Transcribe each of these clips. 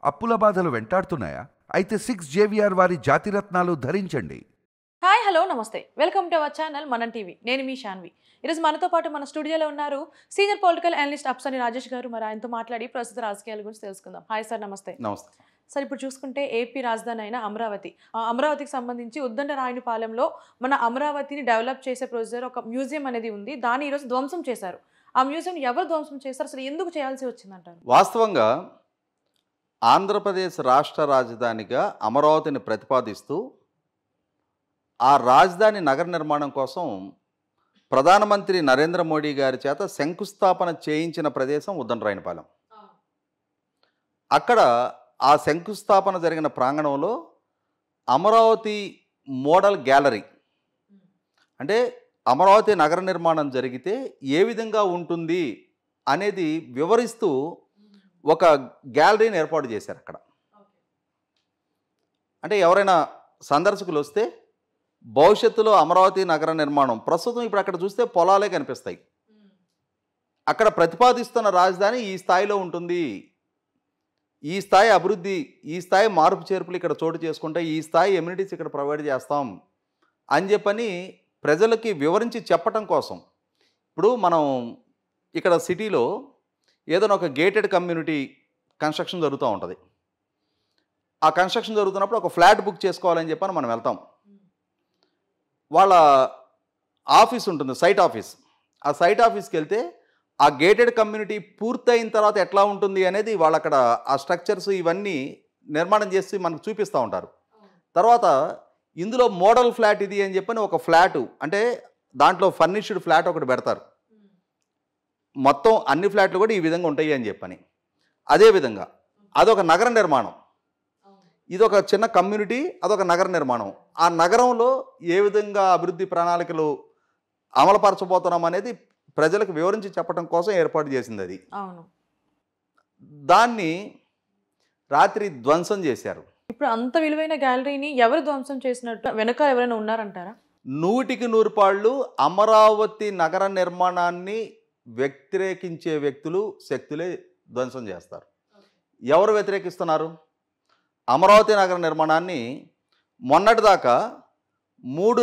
అప్పుల బాధలు వెంటాడుతున్నాయా? అయితే 6 JVR వారి జాతిరత్నాలు ధరించండి. హాయ్ హలో నమస్తే welcome to our channel Manam TV. నేను మీ శాన్వి. ఈరోజు మనతో పాటు మన స్టూడియోలో ఉన్నారు సీనియర్ పొలిటికల్ అనలిస్ట్ అప్సని రాజేష్ గారు. మరి ఆయనతో మాట్లాడి ప్రస్తుత రాజకీయాల గురించి తెలుసుకుందాం. హాయ్ సార్, నమస్తే. నమస్తే సార్, ఇప్పుడు చూసుకుంటే ఏపీ రాజధాని అయిన అమరావతికి సంబంధించి ఉద్దండరాయునిపాలెంలో మన అమరావతిని డెవలప్ చేసే ప్రొసీజర్ ఒక మ్యూజియం అనేది ఉంది. దాన్ని ఈరోజు ధ్వంసం చేశారు. ఆ మ్యూజియం ఎవరు ధ్వంసం చేశారు, అసలు ఎందుకు చేయాల్సి వచ్చిందంటారు? వాస్తవంగా ఆంధ్రప్రదేశ్ రాష్ట్ర రాజధానిగా అమరావతిని ప్రతిపాదిస్తూ ఆ రాజధాని నగర నిర్మాణం కోసం ప్రధానమంత్రి నరేంద్ర మోడీ గారి చేత శంకుస్థాపన చేయించిన ప్రదేశం ఉద్దండరాయునిపాలెం. అక్కడ ఆ శంకుస్థాపన జరిగిన ప్రాంగణంలో అమరావతి మోడల్ గ్యాలరీ, అంటే అమరావతి నగర నిర్మాణం జరిగితే ఏ విధంగా ఉంటుంది అనేది వివరిస్తూ ఒక గ్యాలరీని ఏర్పాటు చేశారు అక్కడ. అంటే ఎవరైనా సందర్శకులు వస్తే భవిష్యత్తులో అమరావతి నగర నిర్మాణం, ప్రస్తుతం ఇప్పుడు అక్కడ చూస్తే పొలాలే కనిపిస్తాయి, అక్కడ ప్రతిపాదిస్తున్న రాజధాని ఈ స్థాయిలో ఉంటుంది, ఈ స్థాయి అభివృద్ధి, ఈ స్థాయి మార్పు చేర్పులు ఇక్కడ చోటు చేసుకుంటే ఈ స్థాయి ఎమ్యూనిటీస్ ఇక్కడ ప్రొవైడ్ చేస్తాం అని చెప్పని ప్రజలకి వివరించి చెప్పటం కోసం. ఇప్పుడు మనం ఇక్కడ సిటీలో ఏదైనా ఒక గేటెడ్ కమ్యూనిటీ కన్స్ట్రక్షన్ జరుగుతూ ఉంటుంది. ఆ కన్స్ట్రక్షన్ జరుగుతున్నప్పుడు ఒక ఫ్లాట్ బుక్ చేసుకోవాలని చెప్పని మనం వెళ్తాం. వాళ్ళ ఆఫీస్ ఉంటుంది, సైట్ ఆఫీస్. ఆ సైట్ ఆఫీస్కి వెళ్తే ఆ గేటెడ్ కమ్యూనిటీ పూర్తయిన తర్వాత ఎట్లా ఉంటుంది అనేది వాళ్ళు అక్కడ ఆ స్ట్రక్చర్స్ ఇవన్నీ నిర్మాణం చేసి మనకు చూపిస్తూ ఉంటారు. తర్వాత ఇందులో మోడల్ ఫ్లాట్ ఇది అని చెప్పని ఒక ఫ్లాటు, అంటే దాంట్లో ఫర్నిష్డ్ ఫ్లాట్ ఒకటి పెడతారు. మొత్తం అన్ని ఫ్లాట్లు కూడా ఈ విధంగా ఉంటాయి అని చెప్పని. అదేవిధంగా అదొక నగర నిర్మాణం, ఇదొక చిన్న కమ్యూనిటీ, అదొక నగర నిర్మాణం. ఆ నగరంలో ఏ విధంగా అభివృద్ధి ప్రణాళికలు అమలుపరచబోతున్నాం అనేది ప్రజలకు వివరించి చెప్పడం కోసం ఏర్పాటు చేసింది అది. దాన్ని రాత్రి ధ్వంసం చేశారు. ఇప్పుడు అంత విలువైన గ్యాలరీని ఎవరు ధ్వంసం చేసినట్టు, వెనక ఎవరైనా ఉన్నారంటారా? 100% అమరావతి నగర నిర్మాణాన్ని వ్యతిరేకించే వ్యక్తులు, శక్తులే ధ్వంసం చేస్తారు. ఎవరు వ్యతిరేకిస్తున్నారు? అమరావతి నగర నిర్మాణాన్ని మొన్నటిదాకా మూడు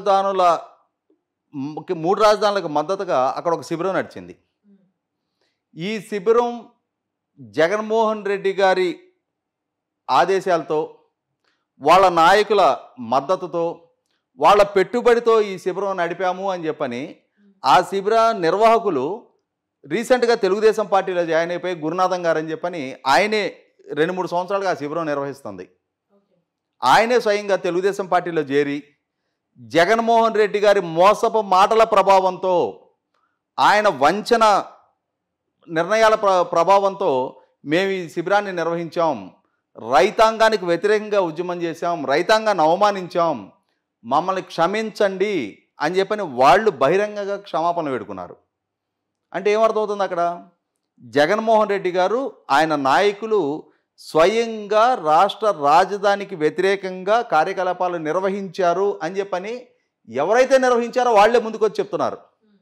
రాజధానులకు మద్దతుగా అక్కడ ఒక శిబిరం నడిచింది. ఈ శిబిరం జగన్మోహన్ రెడ్డి గారి ఆదేశాలతో, వాళ్ళ నాయకుల మద్దతుతో, వాళ్ళ పెట్టుబడితో ఈ శిబిరం నడిపాము అని చెప్పని ఆ శిబిర నిర్వాహకులు రీసెంట్గా తెలుగుదేశం పార్టీలో జాయిన్ అయిపోయి గురునాథం గారు అని చెప్పని ఆయనే 2-3 సంవత్సరాలుగా ఆ శిబిరం నిర్వహిస్తుంది. ఆయనే స్వయంగా తెలుగుదేశం పార్టీలో చేరి జగన్మోహన్ రెడ్డి గారి మోసపు మాటల ప్రభావంతో, ఆయన వంచన నిర్ణయాల ప్రభావంతో మేము ఈ శిబిరాన్ని నిర్వహించాం, రైతాంగానికి వ్యతిరేకంగా ఉద్యమం చేశాం, రైతాంగాన్ని అవమానించాం, మమ్మల్ని క్షమించండి అని చెప్పని వాళ్ళు బహిరంగంగా క్షమాపణ వేడుకున్నారు. అంటే ఏమర్థమవుతుంది అక్కడ? జగన్మోహన్ రెడ్డి గారు, ఆయన నాయకులు స్వయంగా రాష్ట్ర రాజధానికి వ్యతిరేకంగా కార్యకలాపాలు నిర్వహించారు అని చెప్పని ఎవరైతే నిర్వహించారో వాళ్లే ముందుకొచ్చి చెప్తున్నారు.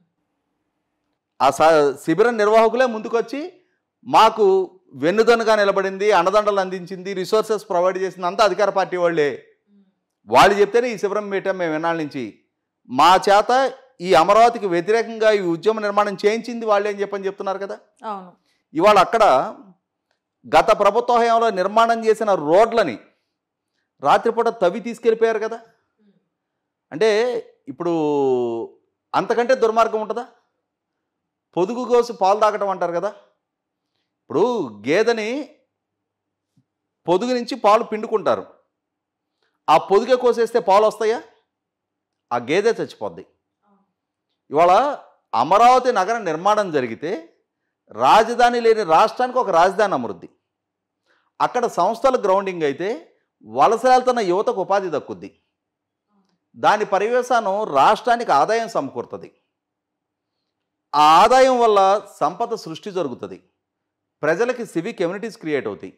ఆ శిబిరం నిర్వాహకులే ముందుకొచ్చి మాకు వెన్నుదన్నుగా నిలబడింది, అండదండలు అందించింది, రిసోర్సెస్ ప్రొవైడ్ చేసింది అంతా అధికార పార్టీ వాళ్ళే. వాళ్ళు చెప్తేనే ఈ శిబిరం పెట్టాం మేము ఎన్నాళ్ళ నుంచి, మా చేత ఈ అమరావతికి వ్యతిరేకంగా ఈ ఉద్యమ నిర్మాణం చేయించింది వాళ్ళే అని చెప్పని చెప్తున్నారు కదా. ఇవాళ అక్కడ గత ప్రభుత్వ హయాంలో నిర్మాణం చేసిన రోడ్లని రాత్రిపూట తవ్వి తీసుకెళ్ళిపోయారు కదా. అంటే ఇప్పుడు అంతకంటే దుర్మార్గం ఉంటుందా? పొదుగు కోసి పాలు తాగటం అంటారు కదా. ఇప్పుడు గేదెని పొదుగు నుంచి పాలు పిండుకుంటారు, ఆ పొదుగే కోసేస్తే పాలు వస్తాయా? ఆ గేదె చచ్చిపోద్ది. ఇవాళ అమరావతి నగర నిర్మాణం జరిగితే రాజధాని లేని రాష్ట్రానికి ఒక రాజధాని అమృద్ధి, అక్కడ సంస్థల గ్రౌండింగ్ అయితే వలస వెళ్తున్న యువతకు ఉపాధి దక్కుద్ది, దాని పర్యవసానం రాష్ట్రానికి ఆదాయం సమకూరుతుంది, ఆ ఆదాయం వల్ల సంపద సృష్టి జరుగుతుంది, ప్రజలకి సివిక్ కమ్యూనిటీస్ క్రియేట్ అవుతాయి.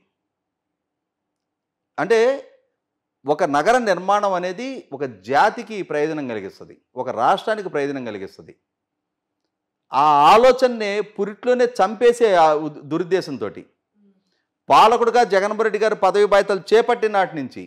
అంటే ఒక నగర నిర్మాణం అనేది ఒక జాతికి ప్రయోజనం కలిగిస్తుంది, ఒక రాష్ట్రానికి ప్రయోజనం కలిగిస్తుంది. ఆ ఆలోచననే పురిట్లోనే చంపేసే దురుద్దేశంతో పాలకుడిగా జగన్మోహన్ రెడ్డి గారు పదవి బాధ్యతలు చేపట్టిన నాటి నుంచి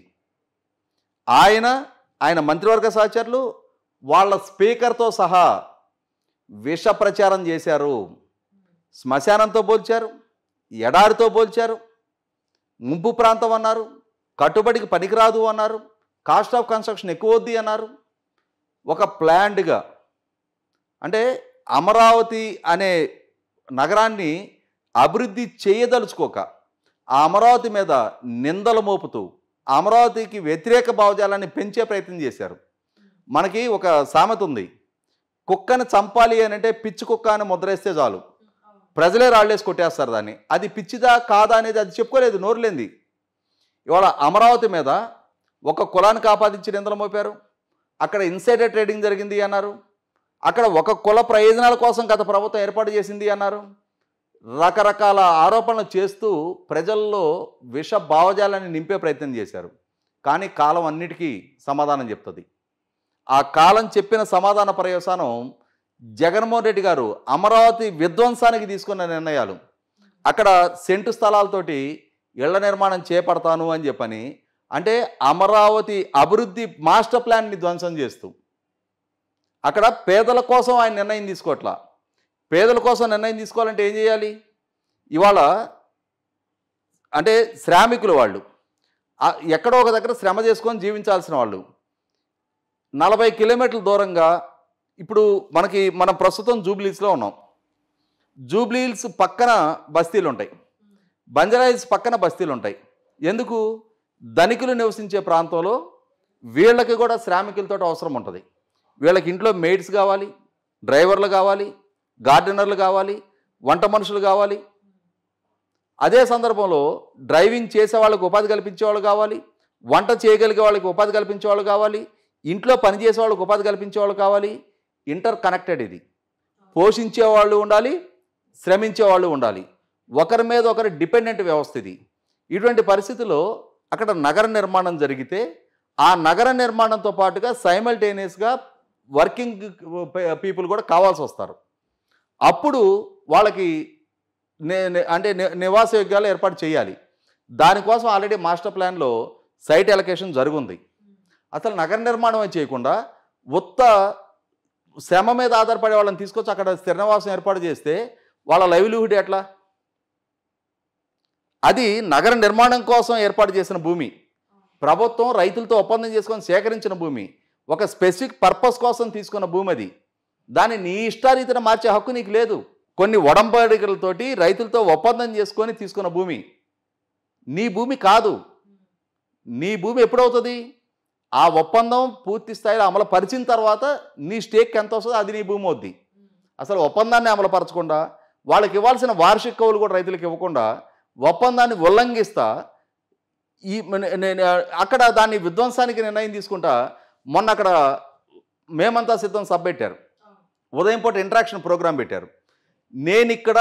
ఆయన మంత్రివర్గ సహచరులు వాళ్ళ స్పీకర్తో సహా విష ప్రచారం చేశారు. శ్మశానంతో పోల్చారు, ఎడారితో పోల్చారు, ముంపు ప్రాంతం అన్నారు, కట్టుబడికి పనికిరాదు అన్నారు, కాస్ట్ ఆఫ్ కన్స్ట్రక్షన్ ఎక్కువ వద్ది అన్నారు. ఒక ప్లాన్డ్గా అంటే అమరావతి అనే నగరాన్ని అభివృద్ధి చేయదలుచుకోక ఆ అమరావతి మీద నిందలు మోపుతూ అమరావతికి వ్యతిరేక భావజాలాన్ని పెంచే ప్రయత్నం చేశారు. మనకి ఒక సామెత ఉంది, కుక్కని చంపాలి అని అంటే పిచ్చి కుక్క అని ముద్రేస్తే చాలు, ప్రజలే రాళ్ళేసి కొట్టేస్తారు దాన్ని. అది పిచ్చిదా కాదా అనేది అది చెప్పుకోలేదు, నోరులేంది. ఇవాళ అమరావతి మీద ఒక కులానికి ఆపాదించి నిందలు మోపారు, అక్కడ ఇన్సైడర్ ట్రేడింగ్ జరిగింది అన్నారు, అక్కడ ఒక కుల ప్రయోజనాల కోసం గత ప్రభుత్వం ఏర్పాటు చేసింది అన్నారు. రకరకాల ఆరోపణలు చేస్తూ ప్రజల్లో విష భావజాలాన్ని నింపే ప్రయత్నం చేశారు. కానీ కాలం అన్నిటికీ సమాధానం చెప్తుంది. ఆ కాలం చెప్పిన సమాధాన పర్యవసానం జగన్మోహన్ రెడ్డి గారు అమరావతి విధ్వంసానికి తీసుకున్న నిర్ణయాలు. అక్కడ సెంటు స్థలాలతోటి ఇళ్ల నిర్మాణం చేపడతాను అని చెప్పని, అంటే అమరావతి అభివృద్ధి మాస్టర్ ప్లాన్ని ధ్వంసం చేస్తూ అక్కడ పేదల కోసం ఆయన నిర్ణయం తీసుకోవట్లా. పేదల కోసం నిర్ణయం తీసుకోవాలంటే ఏం చేయాలి? ఇవాళ అంటే శ్రామికులు వాళ్ళు ఎక్కడో ఒక దగ్గర శ్రమ చేసుకొని జీవించాల్సిన వాళ్ళు 40 కిలోమీటర్ల దూరంగా, ఇప్పుడు మనం ప్రస్తుతం జూబ్లీహిల్స్లో ఉన్నాం. జూబ్లీహిల్స్ పక్కన బస్తీలు ఉంటాయి, బంజారాహిల్స్ పక్కన బస్తీలు ఉంటాయి. ఎందుకు? ధనికులు నివసించే ప్రాంతంలో వీళ్ళకి కూడా శ్రామికులతో అవసరం ఉంటుంది. వీళ్ళకి ఇంట్లో మెయిడ్స్ కావాలి, డ్రైవర్లు కావాలి, గార్డెనర్లు కావాలి, వంట మనుషులు కావాలి. అదే సందర్భంలో డ్రైవింగ్ చేసే వాళ్ళకి ఉపాధి కల్పించే వాళ్ళు కావాలి, వంట చేయగలిగే వాళ్ళకి ఉపాధి కల్పించే వాళ్ళు కావాలి, ఇంట్లో పనిచేసే వాళ్ళకి ఉపాధి కల్పించే వాళ్ళు కావాలి. ఇంటర్ కనెక్టెడ్ ఇది. పోషించే వాళ్ళు ఉండాలి, శ్రమించే వాళ్ళు ఉండాలి. ఒకరి మీద ఒకరి డిపెండెంట్ వ్యవస్థ ఇది. ఇటువంటి పరిస్థితుల్లో అక్కడ నగర నిర్మాణం జరిగితే ఆ నగర నిర్మాణంతో పాటుగా సైమల్టేనియస్గా వర్కింగ్ పీపుల్ కూడా కావాల్సి వస్తారు. అప్పుడు వాళ్ళకి అంటే నివాస యోగ్యాలు ఏర్పాటు చేయాలి. దానికోసం ఆల్రెడీ మాస్టర్ ప్లాన్లో సైట్ అలొకేషన్ జరుగుంది. అసలు నగర నిర్మాణం చేయకుండా ఉత్త శ్రమ మీద ఆధారపడే వాళ్ళని తీసుకొచ్చి అక్కడ స్థిర నివాసం ఏర్పాటు చేస్తే వాళ్ళ లైవ్లీహుడ్ ఎట్లా? అది నగర నిర్మాణం కోసం ఏర్పాటు చేసిన భూమి, ప్రభుత్వం రైతులతో ఒప్పందం చేసుకొని సేకరించిన భూమి, ఒక స్పెసిఫిక్ పర్పస్ కోసం తీసుకున్న భూమి. అది దాన్ని నీ ఇష్టారీతిన మార్చే హక్కు నీకు లేదు. కొన్ని ఒడంబడికలతోటి రైతులతో ఒప్పందం చేసుకొని తీసుకున్న భూమి నీ భూమి కాదు. నీ భూమి ఎప్పుడవుతుంది? ఆ ఒప్పందం పూర్తి స్థాయిలో అమలు పరిచిన తర్వాత నీ స్టేక్ ఎంత వస్తుందో అది నీ భూమి అవుద్ది. అసలు ఒప్పందాన్ని అమలుపరచకుండా, వాళ్ళకి ఇవ్వాల్సిన వార్షిక కవులు కూడా రైతులకు ఇవ్వకుండా ఒప్పందాన్ని ఉల్లంఘిస్తా అక్కడ దాన్ని విధ్వంసానికి నిర్ణయం తీసుకుంటా. మొన్న అక్కడ మేమంతా సిద్ధం సభ పెట్టారు, ఉదయం పూట ఇంటరాక్షన్ ప్రోగ్రాం పెట్టారు. నేను ఇక్కడ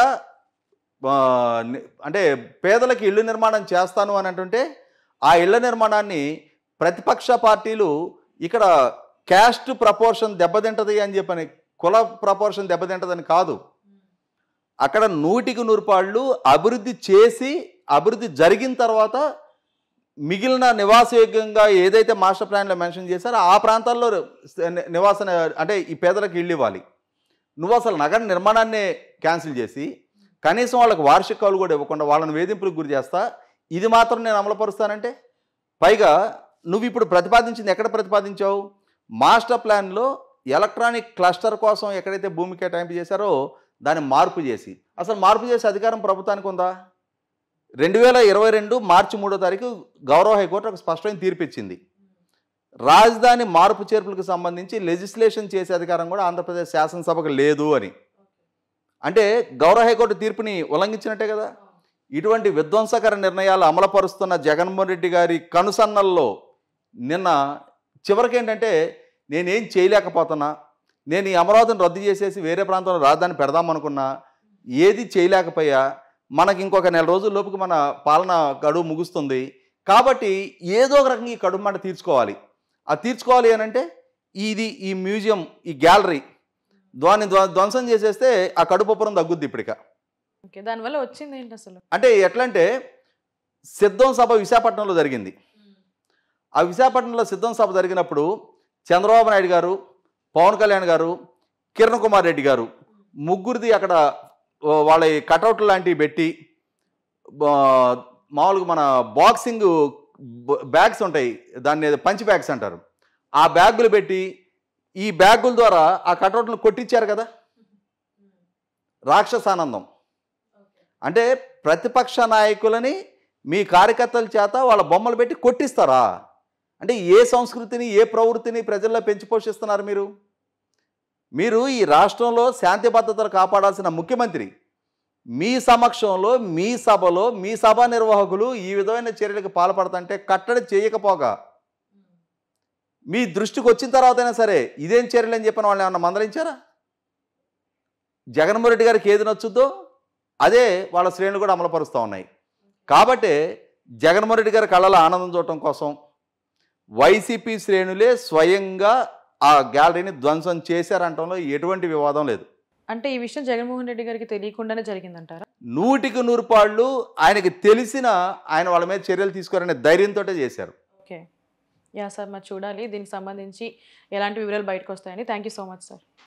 అంటే పేదలకు ఇళ్ళు నిర్మాణం చేస్తాను అని అంటుంటే ఆ ఇళ్ల నిర్మాణాన్ని ప్రతిపక్ష పార్టీలు ఇక్కడ క్యాస్ట్ ప్రపోర్షన్ దెబ్బతింటది అని చెప్పని, కుల ప్రపోర్షన్ దెబ్బతింటదని కాదు, అక్కడ 100కి 100 అభివృద్ధి చేసి అభివృద్ధి జరిగిన తర్వాత మిగిలిన నివాసయోగ్యంగా ఏదైతే మాస్టర్ ప్లాన్లో మెన్షన్ చేశారో ఆ ప్రాంతాల్లో నివాసన అంటే ఈ పేదలకు ఇళ్ళు ఇవ్వాలి. నువ్వు అసలు నగర నిర్మాణాన్నే క్యాన్సిల్ చేసి కనీసం వాళ్ళకి వార్షిక కవులు కూడా ఇవ్వకుండా వాళ్ళని వేధింపులకు గురి చేస్తా, ఇది మాత్రం నేను అమలుపరుస్తానంటే, పైగా నువ్వు ఇప్పుడు ప్రతిపాదించింది ఎక్కడ ప్రతిపాదించావు? మాస్టర్ ప్లాన్లో ఎలక్ట్రానిక్ క్లస్టర్ కోసం ఎక్కడైతే భూమి కేటాయింపు చేశారో దాన్ని మార్పు చేసి, అసలు మార్పు చేసే అధికారం ప్రభుత్వానికి ఉందా? 2022 మార్చి 3వ తారీఖు గౌరవ హైకోర్టు ఒక స్పష్టమైన తీర్పు ఇచ్చింది. రాజధాని మార్పు చేర్పులకు సంబంధించి లెజిస్లేషన్ చేసే అధికారం కూడా ఆంధ్రప్రదేశ్ శాసనసభకు లేదు అని. అంటే గౌరవ హైకోర్టు తీర్పుని ఉల్లంఘించినట్టే కదా. ఇటువంటి విధ్వంసకర నిర్ణయాలు అమలుపరుస్తున్న జగన్మోహన్ రెడ్డి గారి కనుసన్నల్లో నిన్న చివరికి ఏంటంటే, నేనేం చేయలేకపోతున్నా, నేను ఈ అమరావతిని రద్దు చేసేసి వేరే ప్రాంతంలో రాజధాని పెడదామనుకున్నా, ఏది చేయలేకపోయా, మనకి ఇంకొక నెల రోజుల లోపుకి మన పాలన గడువు ముగుస్తుంది, కాబట్టి ఏదో ఒక రకంగా ఈ కడుపు మాట తీర్చుకోవాలి. ఆ తీర్చుకోవాలి అని అంటే ఈ మ్యూజియం, ఈ గ్యాలరీ దాన్ని ధ్వంసం చేసేస్తే ఆ కడుపుపురం తగ్గుద్ది ఇప్పటిక. దానివల్ల వచ్చింది ఏంటి అసలు? అంటే ఎట్లా అంటే సిద్ధం సభ విశాఖపట్నంలో జరిగింది. ఆ విశాఖపట్నంలో సిద్ధం సభ జరిగినప్పుడు చంద్రబాబు నాయుడు గారు, పవన్ కళ్యాణ్ గారు, కిరణ్ కుమార్ రెడ్డి గారు ముగ్గురిది అక్కడ వాళ్ళ కటౌట్లు లాంటివి పెట్టి, మామూలుగా మన బాక్సింగ్ బ్యాగ్స్ ఉంటాయి, దాన్ని పంచ్ బ్యాగ్స్ అంటారు, ఆ బ్యాగులు పెట్టి ఈ బ్యాగుల ద్వారా ఆ కటౌట్లను కొట్టించారు కదా. రాక్షసానందం అంటే ప్రతిపక్ష నాయకులని మీ కార్యకర్తల చేత వాళ్ళ బొమ్మలు పెట్టి కొట్టిస్తారా? అంటే ఏ సంస్కృతిని, ఏ ప్రవృత్తిని ప్రజల్లో పెంచి పోషిస్తున్నారు మీరు? మీరు ఈ రాష్ట్రంలో శాంతి భద్రతలు కాపాడాల్సిన ముఖ్యమంత్రి మీ సమక్షంలో, మీ సభలో, మీ సభా నిర్వాహకులు ఈ విధమైన చర్యలకు పాల్పడుతుంటే కట్టడి చేయకపోగా మీ దృష్టికి వచ్చిన తర్వాతైనా సరే ఇదేం చర్యలు అని చెప్పిన వాళ్ళని ఏమన్నా మందలించారా? జగన్మోహన్ రెడ్డి గారికి ఏది నచ్చుద్దో అదే వాళ్ళ శ్రేణులు కూడా అమలుపరుస్తూ ఉన్నాయి. కాబట్టి జగన్మోహన్ రెడ్డి గారి కళ్ళలో ఆనందం చూడటం కోసం వైసీపీ శ్రేణులే స్వయంగా ఆ గ్యాలరీని ధ్వంసం చేశారంటంలో ఎటువంటి వివాదం లేదు. అంటే ఈ విషయం జగన్మోహన్ రెడ్డి గారికి తెలియకుండానే జరిగిందంటారా? 100కి 100 పాళ్ళు ఆయనకి తెలిసిన ఆయన వాళ్ళ మీద చర్యలు తీసుకోవాలనే ధైర్యంతో చేశారు. ఓకే, యా సార్, మరి చూడాలి దీనికి సంబంధించి ఎలాంటి వివరాలు బయటకు వస్తాయని. Thank you so much sir.